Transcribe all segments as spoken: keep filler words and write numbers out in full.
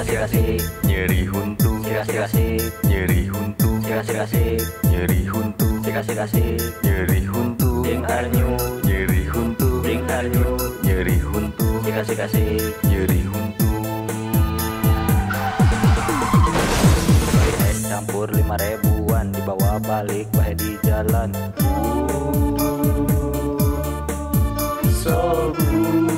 asik, nyeri huntu, asik asik, nyeri huntu, asik asik, nyeri huntu, asik asik, nyeri huntu, Bring Arnyu, nyeri huntu, Bring Arnyu, nyeri huntu, asik asik, nyeri huntu. es campur lima ribuan dibawa balik bahe di jalan. So good.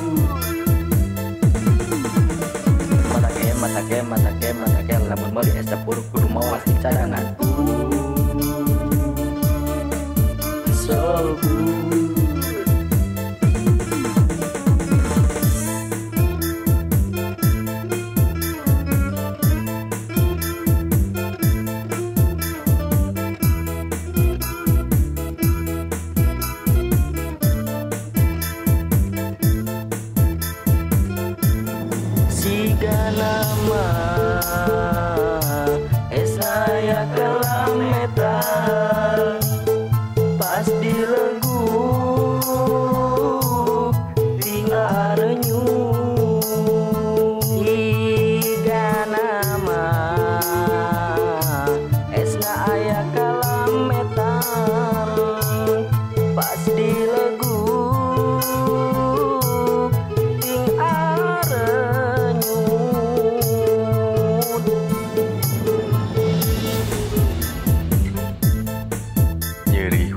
Masake, masake, masake, masake, lamun meuli es campur kudu mawas di cadangan. So good. Siga nama es saya kelametan pas dileguk tinggal renyu. Siga nama es saya kelametan pas dileguk Nyeri